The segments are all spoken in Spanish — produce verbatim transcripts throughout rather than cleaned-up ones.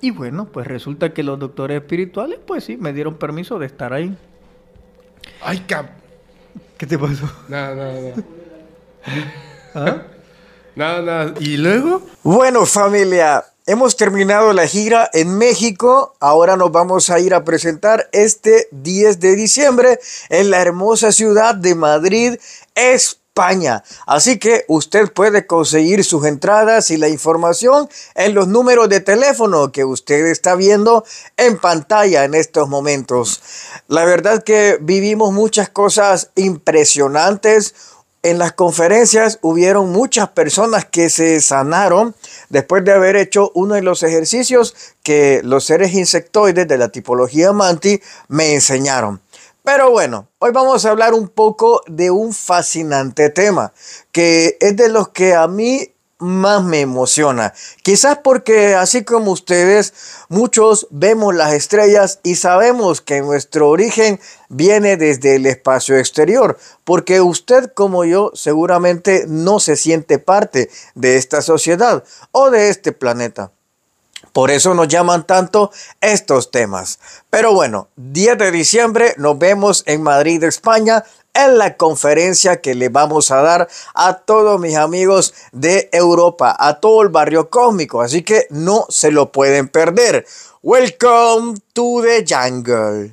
Y bueno, pues resulta que los doctores espirituales, pues sí, me dieron permiso de estar ahí. Ay, cap. ¿Qué te pasó? Nada, nada, nada. ¿Ah? Nada, nada. ¿Y luego? Bueno, familia, hemos terminado la gira en México. Ahora nos vamos a ir a presentar este diez de diciembre en la hermosa ciudad de Madrid, España. Así que usted puede conseguir sus entradas y la información en los números de teléfono que usted está viendo en pantalla en estos momentos. La verdad que vivimos muchas cosas impresionantes. En las conferencias hubieron muchas personas que se sanaron después de haber hecho uno de los ejercicios que los seres insectoides de la tipología Manti me enseñaron. Pero bueno, hoy vamos a hablar un poco de un fascinante tema que es de los que a mí más me emociona. Quizás porque así como ustedes, muchos vemos las estrellas y sabemos que nuestro origen viene desde el espacio exterior, porque usted como yo seguramente no se siente parte de esta sociedad o de este planeta. Por eso nos llaman tanto estos temas. Pero bueno, diez de diciembre nos vemos en Madrid, España, en la conferencia que le vamos a dar a todos mis amigos de Europa, a todo el barrio cósmico. Así que no se lo pueden perder. Welcome to the jungle.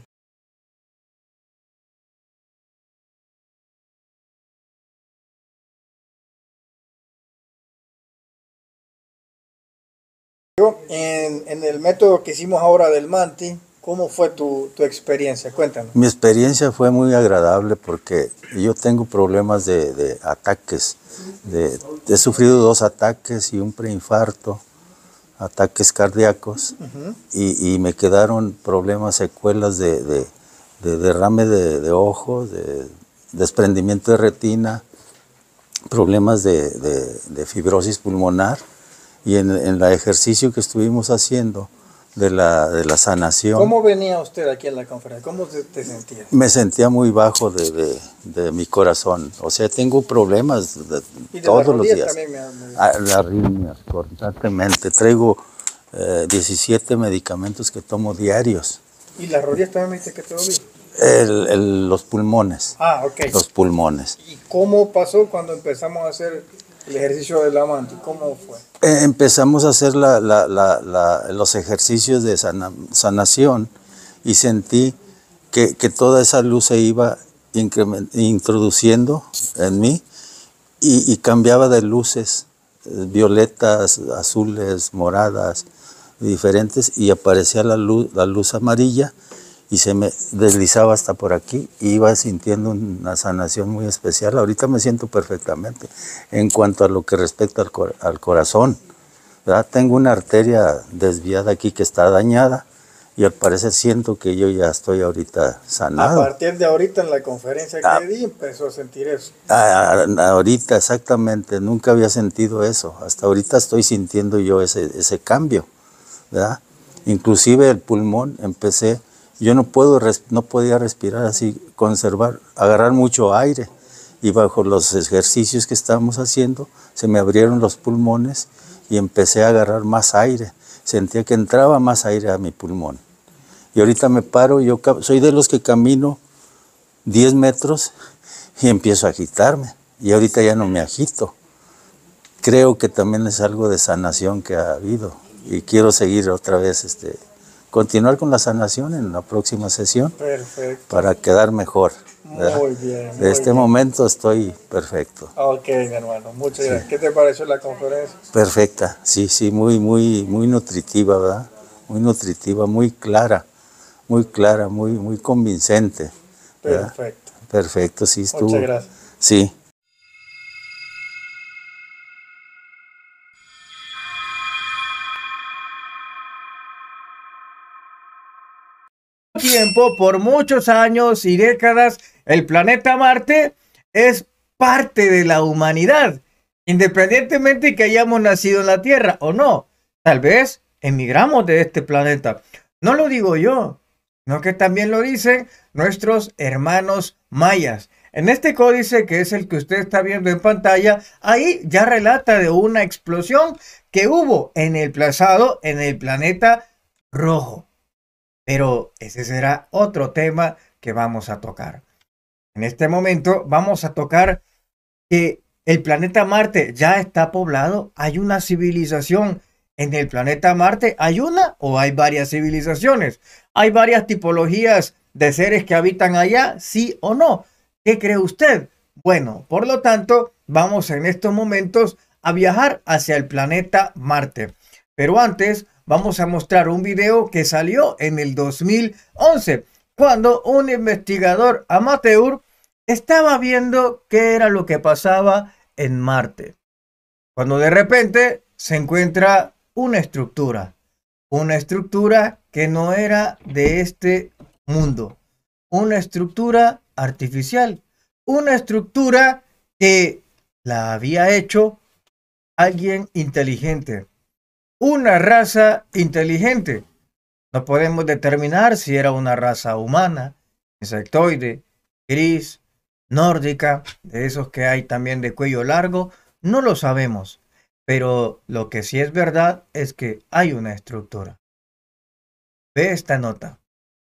En, en el método que hicimos ahora del Manti, ¿cómo fue tu, tu experiencia? Cuéntanos. Mi experiencia fue muy agradable porque yo tengo problemas de, de ataques. De, he sufrido dos ataques y un preinfarto, ataques cardíacos, uh-huh. y, y me quedaron problemas, secuelas de, de, de derrame de, de ojos, de desprendimiento de retina, problemas de, de, de fibrosis pulmonar. Y en, en el ejercicio que estuvimos haciendo de la, de la sanación. ¿Cómo venía usted aquí en la conferencia? ¿Cómo te, te sentías? Me sentía muy bajo de, de, de mi corazón. O sea, tengo problemas de, ¿Y de todos las los días. También me, me... Ah, las arritmias, constantemente. Traigo eh, diecisiete medicamentos que tomo diarios. ¿Y las rodillas también me dice que te dolían? El, el, los pulmones. Ah, ok. Los pulmones. ¿Y cómo pasó cuando empezamos a hacer el ejercicio del Manti? ¿Cómo fue? Eh, empezamos a hacer la, la, la, la, los ejercicios de sana, sanación y sentí que, que toda esa luz se iba introduciendo en mí y, y cambiaba de luces, eh, violetas, azules, moradas, diferentes, y aparecía la luz, la luz amarilla y se me deslizaba hasta por aquí y iba sintiendo una sanación muy especial. Ahorita me siento perfectamente. En cuanto a lo que respecta al, cor al corazón, ¿verdad? Tengo una arteria desviada aquí que está dañada y al parecer siento que yo ya estoy ahorita sanado. A partir de ahorita en la conferencia que ah, di empezó a sentir eso. Ah, ahorita exactamente, nunca había sentido eso. Hasta ahorita estoy sintiendo yo ese, ese cambio, ¿verdad? Inclusive el pulmón empecé... Yo no, puedo, no podía respirar así, conservar, agarrar mucho aire. Y bajo los ejercicios que estábamos haciendo, se me abrieron los pulmones y empecé a agarrar más aire. Sentía que entraba más aire a mi pulmón. Y ahorita me paro, yo soy de los que camino diez metros y empiezo a agitarme. Y ahorita ya no me agito. Creo que también es algo de sanación que ha habido. Y quiero seguir otra vez este... continuar con la sanación en la próxima sesión. Perfecto. Para quedar mejor. ¿verdad? Muy bien. Muy De este bien. momento estoy perfecto. Ok, mi hermano, muchas gracias. Sí. ¿Qué te pareció la conferencia? Perfecta, sí, sí, muy, muy, muy nutritiva, ¿verdad? Muy nutritiva, muy clara, muy clara, muy, muy convincente. ¿verdad? Perfecto. Perfecto, sí, estuvo. Muchas gracias. Sí. Tiempo, por muchos años y décadas, el planeta Marte es parte de la humanidad, independientemente que hayamos nacido en la Tierra o no. Tal vez emigramos de este planeta. No lo digo yo, sino que también lo dicen nuestros hermanos mayas. En este códice, que es el que usted está viendo en pantalla, ahí ya relata de una explosión que hubo en el pasado en el planeta rojo. Pero ese será otro tema que vamos a tocar. En este momento vamos a tocar que el planeta Marte ya está poblado. ¿Hay una civilización en el planeta Marte? ¿Hay una o hay varias civilizaciones? ¿Hay varias tipologías de seres que habitan allá? ¿Sí o no? ¿Qué cree usted? Bueno, por lo tanto, vamos en estos momentos a viajar hacia el planeta Marte. Pero antes, vamos a mostrar un video que salió en el dos mil once, cuando un investigador amateur estaba viendo qué era lo que pasaba en Marte. Cuando de repente se encuentra una estructura, una estructura que no era de este mundo, una estructura artificial, una estructura que la había hecho alguien inteligente, una raza inteligente. No podemos determinar si era una raza humana, insectoide, gris, nórdica, de esos que hay también de cuello largo, no lo sabemos. Pero lo que sí es verdad es que hay una estructura. Ve esta nota.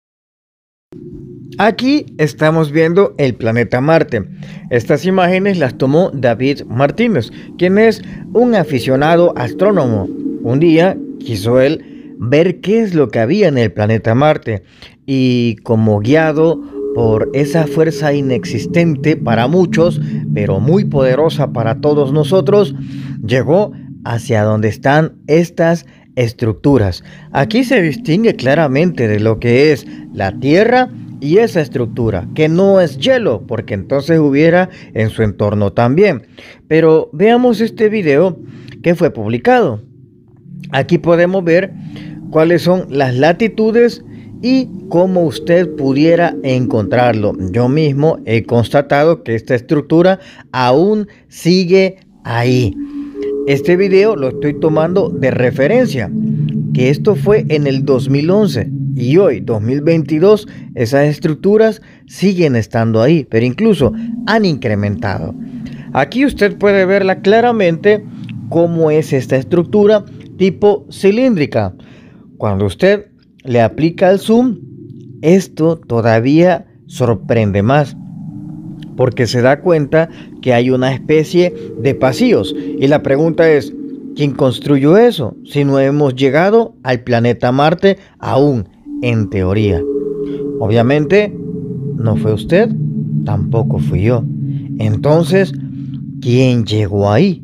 Aquí estamos viendo el planeta Marte. Estas imágenes las tomó David Martínez, quien es un aficionado astrónomo. Un día quiso él ver qué es lo que había en el planeta Marte y, como guiado por esa fuerza inexistente para muchos, pero muy poderosa para todos nosotros, llegó hacia donde están estas estructuras. Aquí se distingue claramente de lo que es la Tierra y esa estructura, que no es hielo, porque entonces hubiera en su entorno también. Pero veamos este video que fue publicado. Aquí podemos ver cuáles son las latitudes y cómo usted pudiera encontrarlo. Yo mismo he constatado que esta estructura aún sigue ahí. Este video lo estoy tomando de referencia, que esto fue en el dos mil once y hoy, dos mil veintidós, esas estructuras siguen estando ahí, pero incluso han incrementado. Aquí usted puede verla claramente cómo es esta estructura tipo cilíndrica. Cuando usted le aplica el zoom, esto todavía sorprende más, porque se da cuenta que hay una especie de pasillos. Y la pregunta es, ¿quién construyó eso? Si no hemos llegado al planeta Marte aún, en teoría. Obviamente, no fue usted, tampoco fui yo. Entonces, ¿quién llegó ahí?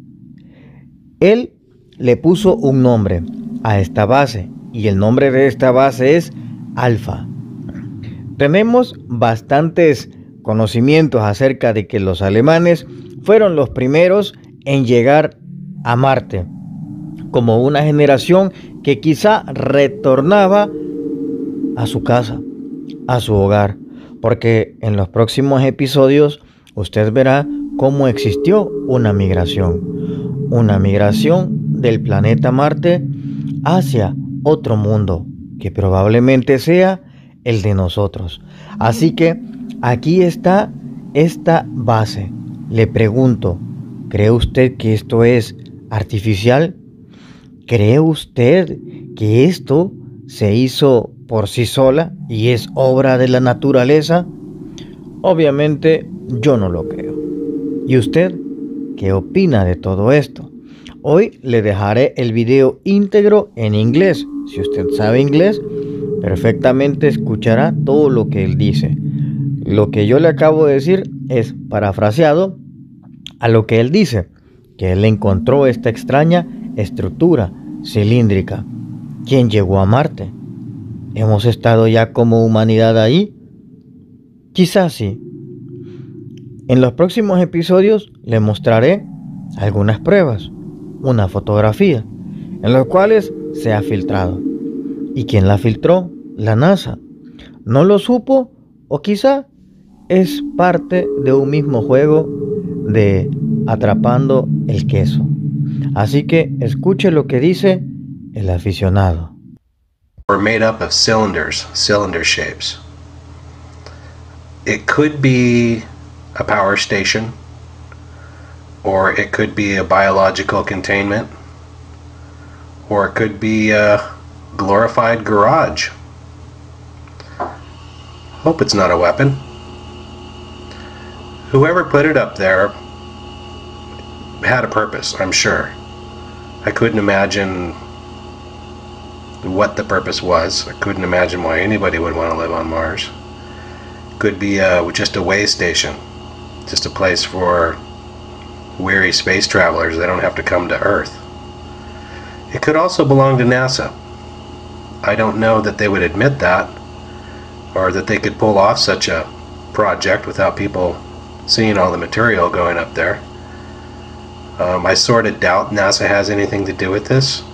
Él le puso un nombre a esta base, y el nombre de esta base es Alfa. Tenemos bastantes conocimientos acerca de que los alemanes fueron los primeros en llegar a Marte, como una generación que quizá retornaba a su casa, a su hogar, porque en los próximos episodios usted verá cómo existió una migración, una migración del planeta Marte hacia otro mundo, que probablemente sea el de nosotros. Así que aquí está esta base. Le pregunto, ¿cree usted que esto es artificial? ¿Cree usted que esto se hizo por sí sola y es obra de la naturaleza? Obviamente yo no lo creo. ¿Y usted qué opina de todo esto? Hoy le dejaré el video íntegro en inglés. Si usted sabe inglés, perfectamente escuchará todo lo que él dice. Lo que yo le acabo de decir es parafraseado a lo que él dice, que él encontró esta extraña estructura cilíndrica. ¿Quién llegó a Marte? ¿Hemos estado ya como humanidad ahí? Quizás sí. En los próximos episodios le mostraré algunas pruebas, una fotografía, en los cuales se ha filtrado. ¿Y quién la filtró? La NASA. ¿No lo supo? O quizá es parte de un mismo juego de atrapando el queso. Así que escuche lo que dice el aficionado. We're made up of cylinders, cylinder shapes. It could be a power station, or it could be a biological containment, or it could be a, glorified garage. Hope it's not a weapon. Whoever put it up there had a purpose, I'm sure. I couldn't imagine what the purpose was. I couldn't imagine why anybody would want to live on Mars. Could be uh, just a way station, just a place for weary space travelers. They don't have to come to Earth. It could also belong to NASA. I don't know that they would admit that, or that they could pull off such a project without people seeing all the material going up there. Um, I sort of doubt NASA has anything to do with this.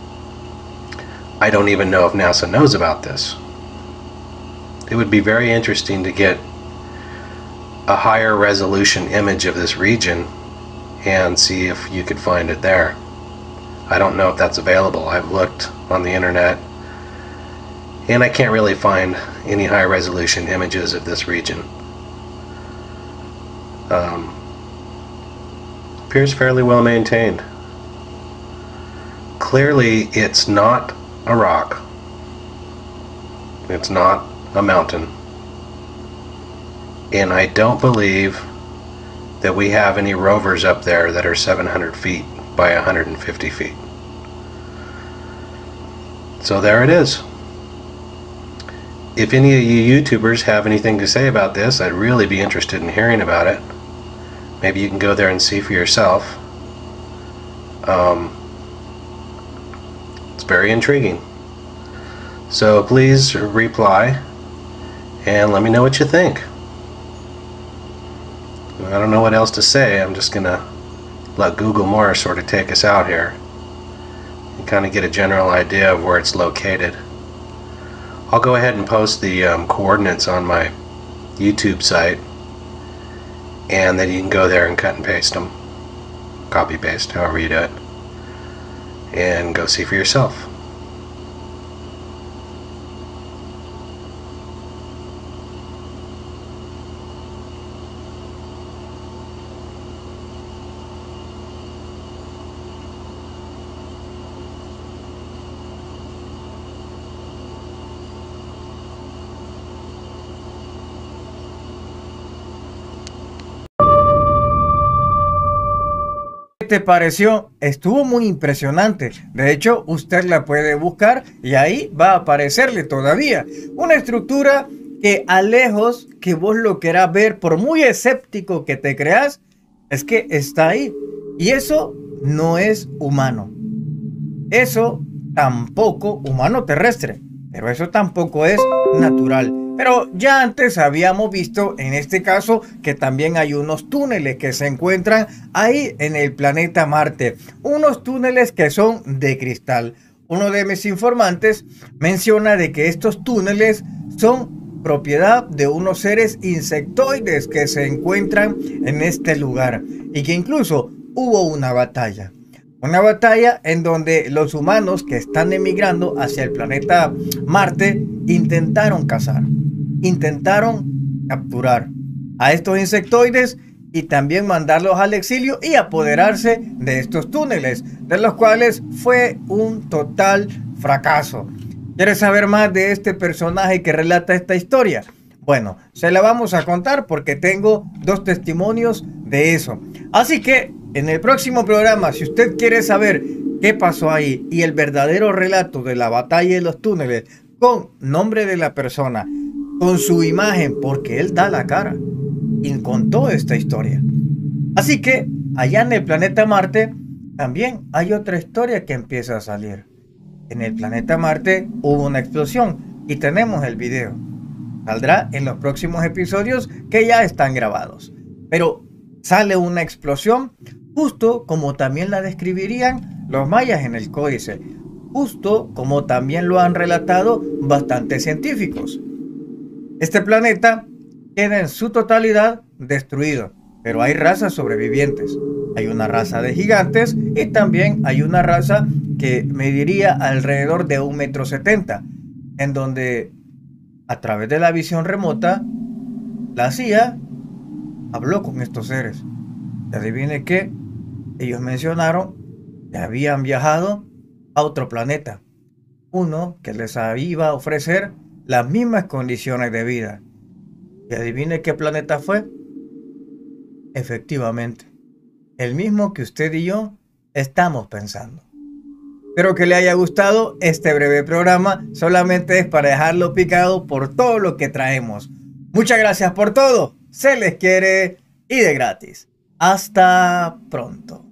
I don't even know if NASA knows about this. It would be very interesting to get a higher resolution image of this region and see if you could find it there. I don't know if that's available. I've looked on the internet and I can't really find any high resolution images of this region. Um, appears fairly well maintained. Clearly it's not a rock. It's not a mountain. And I don't believe that we have any rovers up there that are seven hundred feet by one hundred fifty feet. So there it is. If any of you YouTubers have anything to say about this, I'd really be interested in hearing about it. Maybe you can go there and see for yourself. Um, it's very intriguing. So please reply and let me know what you think. I don't know what else to say. I'm just gonna let Google more sort of take us out here and kind of get a general idea of where it's located. I'll go ahead and post the um, coordinates on my YouTube site, and then you can go there and cut and paste them, copy paste, however you do it, and go see for yourself. ¿Qué te pareció? Estuvo muy impresionante. De hecho, usted la puede buscar y ahí va a aparecerle todavía. Una estructura que a lejos que vos lo querás ver, por muy escéptico que te creas, es que está ahí. Y eso no es humano. Eso tampoco, humano terrestre, pero eso tampoco es natural. Pero ya antes habíamos visto en este caso que también hay unos túneles que se encuentran ahí en el planeta Marte. Unos túneles que son de cristal. Uno de mis informantes menciona de que estos túneles son propiedad de unos seres insectoides que se encuentran en este lugar. Y que incluso hubo una batalla. Una batalla en donde los humanos que están emigrando hacia el planeta Marte intentaron cazar. Intentaron capturar a estos insectoides y también mandarlos al exilio y apoderarse de estos túneles, de los cuales fue un total fracaso. ¿Quieres saber más de este personaje que relata esta historia? Bueno, se la vamos a contar porque tengo dos testimonios de eso. Así que en el próximo programa, si usted quiere saber qué pasó ahí y el verdadero relato de la batalla de los túneles con nombre de la persona, con su imagen, porque él da la cara y contó esta historia. Así que allá en el planeta Marte también hay otra historia que empieza a salir. En el planeta Marte hubo una explosión y tenemos el video. Saldrá en los próximos episodios que ya están grabados. Pero sale una explosión justo como también la describirían los mayas en el códice. Justo como también lo han relatado bastantes científicos. Este planeta queda en su totalidad destruido, pero hay razas sobrevivientes. Hay una raza de gigantes y también hay una raza que mediría alrededor de un metro setenta, en donde a través de la visión remota la C I A habló con estos seres. Y adivine qué, ellos mencionaron que habían viajado a otro planeta, uno que les iba a ofrecer las mismas condiciones de vida. ¿Y adivine qué planeta fue? Efectivamente, el mismo que usted y yo estamos pensando. Espero que le haya gustado este breve programa. Solamente es para dejarlo picado por todo lo que traemos. Muchas gracias por todo. Se les quiere y de gratis. Hasta pronto.